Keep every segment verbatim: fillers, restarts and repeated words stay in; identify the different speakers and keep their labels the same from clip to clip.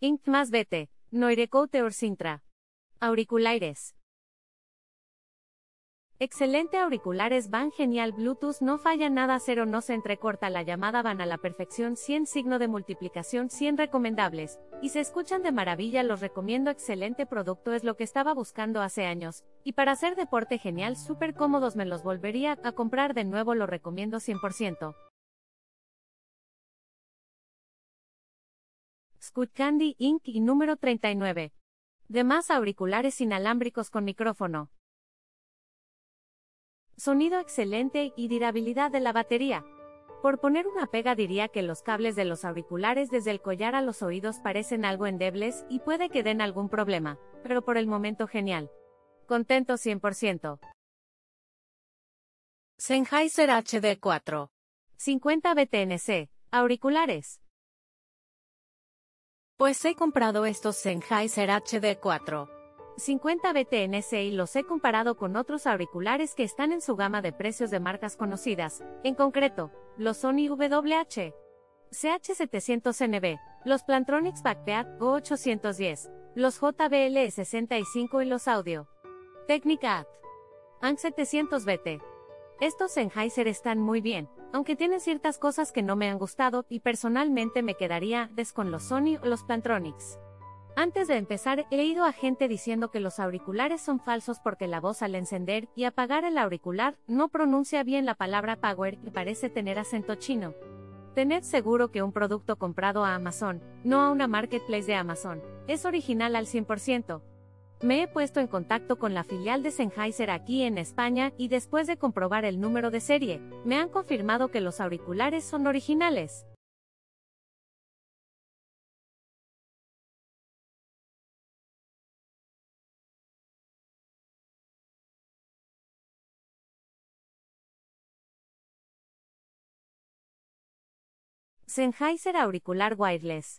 Speaker 1: Inc más vete, Noirecoute Orcintra. Auriculares. Excelente, auriculares van genial, Bluetooth no falla nada, cero no se entrecorta la llamada, van a la perfección, cien signo de multiplicación, cien recomendables, y se escuchan de maravilla, los recomiendo, excelente producto, es lo que estaba buscando hace años, y para hacer deporte genial, súper cómodos, me los volvería a comprar de nuevo, lo recomiendo cien por ciento. Skullcandy Inc y número treinta y nueve. Demás auriculares inalámbricos con micrófono. Sonido excelente y durabilidad de la batería. Por poner una pega diría que los cables de los auriculares desde el collar a los oídos parecen algo endebles y puede que den algún problema, pero por el momento genial. Contento cien por ciento. Sennheiser H D cuatro. cincuenta B T N C, auriculares. Pues he comprado estos Sennheiser H D cuatro. cincuenta B T N C y los he comparado con otros auriculares que están en su gama de precios de marcas conocidas, en concreto, los Sony W H C H setecientos N B, los Plantronics Backbeat Go ochocientos diez, los J B L sesenta y cinco y los Audio Technica A T A N C setecientos B T. Estos Sennheiser están muy bien, aunque tienen ciertas cosas que no me han gustado y personalmente me quedaría des con los Sony o los Plantronics. Antes de empezar, he leído a gente diciendo que los auriculares son falsos porque la voz al encender y apagar el auricular no pronuncia bien la palabra power y parece tener acento chino. Tened seguro que un producto comprado a Amazon, no a una marketplace de Amazon, es original al cien por ciento. Me he puesto en contacto con la filial de Sennheiser aquí en España y después de comprobar el número de serie, me han confirmado que los auriculares son originales. Sennheiser auricular wireless.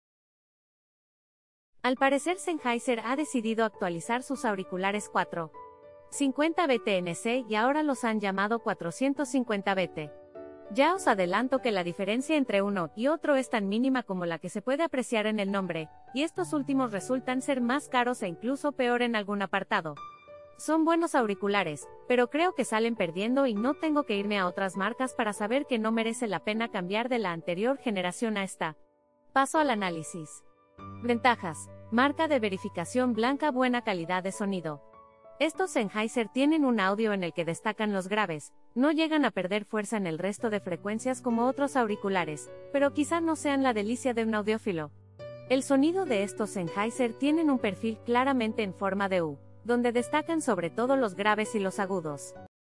Speaker 1: Al parecer Sennheiser ha decidido actualizar sus auriculares cuatrocientos cincuenta B T N C y ahora los han llamado cuatrocientos cincuenta B T. Ya os adelanto que la diferencia entre uno y otro es tan mínima como la que se puede apreciar en el nombre, y estos últimos resultan ser más caros e incluso peor en algún apartado. Son buenos auriculares, pero creo que salen perdiendo y no tengo que irme a otras marcas para saber que no merece la pena cambiar de la anterior generación a esta. Paso al análisis. Ventajas. Marca de verificación blanca, buena calidad de sonido. Estos Sennheiser tienen un audio en el que destacan los graves, no llegan a perder fuerza en el resto de frecuencias como otros auriculares, pero quizá no sean la delicia de un audiófilo. El sonido de estos Sennheiser tienen un perfil claramente en forma de U, donde destacan sobre todo los graves y los agudos.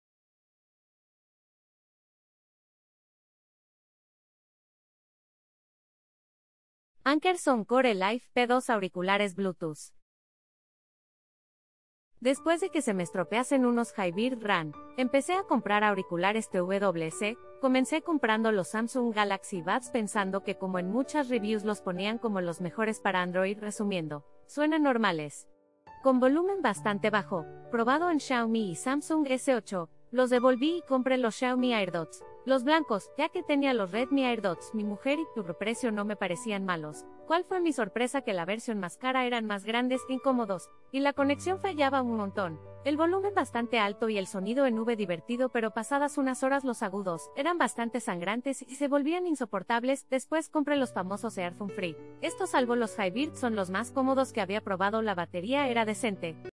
Speaker 1: Anker Soundcore Life P dos auriculares Bluetooth. Después de que se me estropeasen unos Hi-Bird R A N, empecé a comprar auriculares T W C, comencé comprando los Samsung Galaxy Buds pensando que como en muchas reviews los ponían como los mejores para Android, resumiendo, suenan normales. Con volumen bastante bajo, probado en Xiaomi y Samsung S ocho, los devolví y compré los Xiaomi AirDots, los blancos, ya que tenía los Redmi AirDots, mi mujer y por precio no me parecían malos. ¿Cuál fue mi sorpresa? Que la versión más cara eran más grandes e incómodos, y la conexión fallaba un montón. El volumen bastante alto y el sonido en V divertido, pero pasadas unas horas los agudos eran bastante sangrantes y se volvían insoportables. Después compré los famosos Earphone Free. Estos, salvo los Hi-Bird, son los más cómodos que había probado, la batería era decente.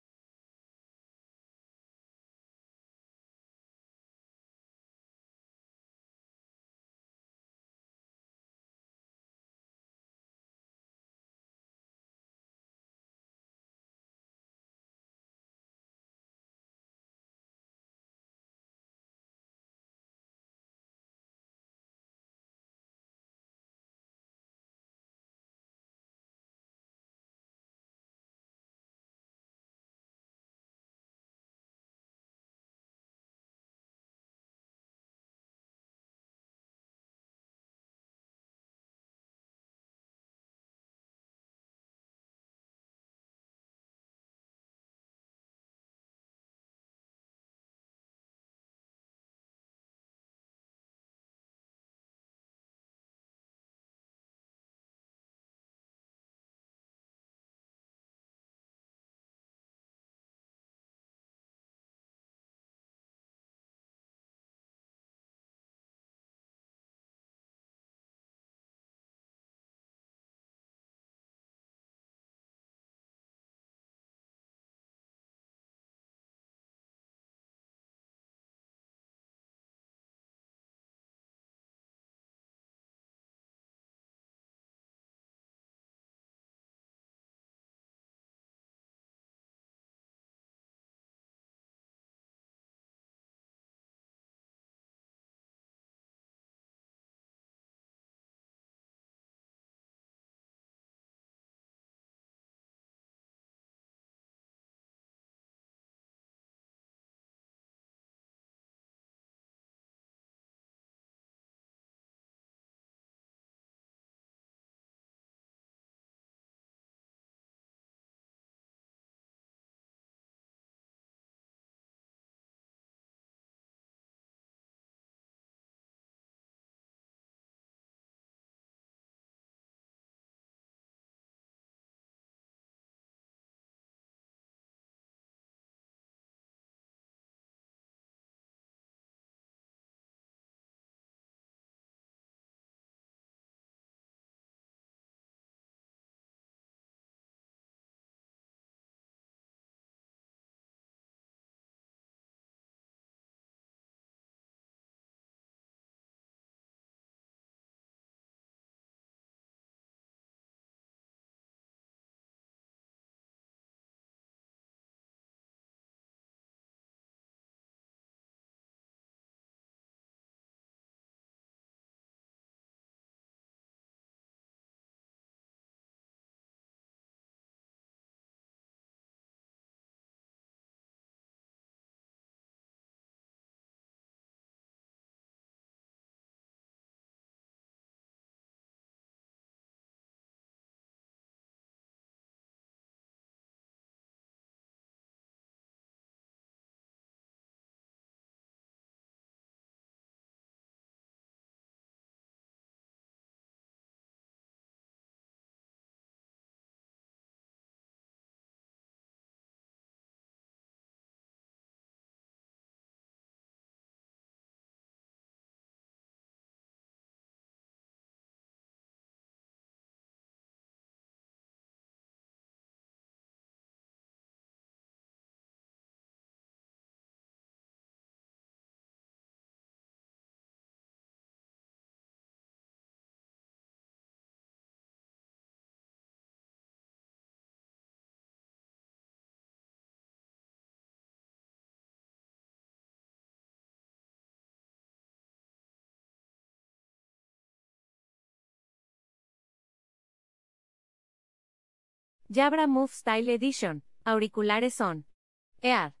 Speaker 1: Jabra Move Style Edition. Auriculares son Ear.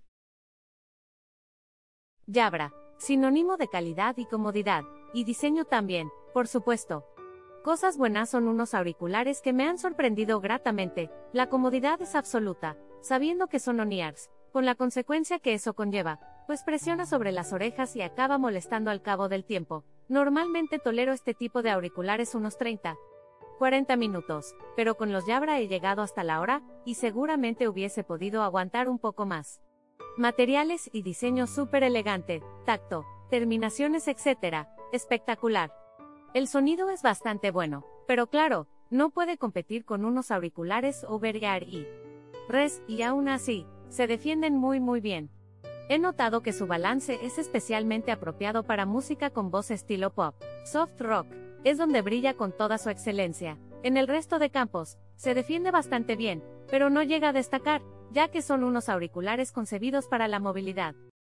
Speaker 1: Jabra, sinónimo de calidad y comodidad, y diseño también, por supuesto. Cosas buenas son unos auriculares que me han sorprendido gratamente. La comodidad es absoluta, sabiendo que son on-ears, con la consecuencia que eso conlleva, pues presiona sobre las orejas y acaba molestando al cabo del tiempo. Normalmente tolero este tipo de auriculares unos treinta, cuarenta minutos, pero con los Jabra he llegado hasta la hora, y seguramente hubiese podido aguantar un poco más. Materiales y diseño súper elegante, tacto, terminaciones etcétera, espectacular. El sonido es bastante bueno, pero claro, no puede competir con unos auriculares over-ear y res, y aún así, se defienden muy muy bien. He notado que su balance es especialmente apropiado para música con voz estilo pop, soft rock, es donde brilla con toda su excelencia. En el resto de campos, se defiende bastante bien, pero no llega a destacar, ya que son unos auriculares concebidos para la movilidad.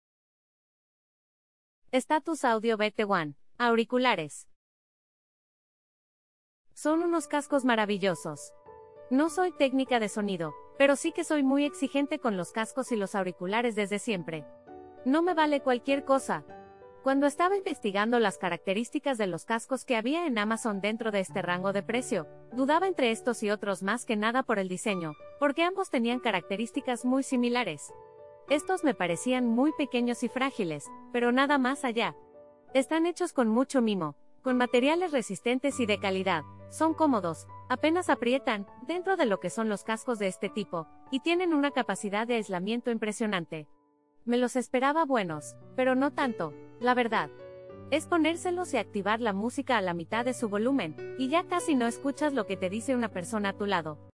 Speaker 1: Status Audio B T uno. Auriculares. Son unos cascos maravillosos. No soy técnica de sonido, pero sí que soy muy exigente con los cascos y los auriculares desde siempre. No me vale cualquier cosa. Cuando estaba investigando las características de los cascos que había en Amazon dentro de este rango de precio, dudaba entre estos y otros más que nada por el diseño, porque ambos tenían características muy similares. Estos me parecían muy pequeños y frágiles, pero nada más allá. Están hechos con mucho mimo, con materiales resistentes y de calidad, son cómodos, apenas aprietan, dentro de lo que son los cascos de este tipo, y tienen una capacidad de aislamiento impresionante. Me los esperaba buenos, pero no tanto, la verdad. Es ponérselos y activar la música a la mitad de su volumen, y ya casi no escuchas lo que te dice una persona a tu lado.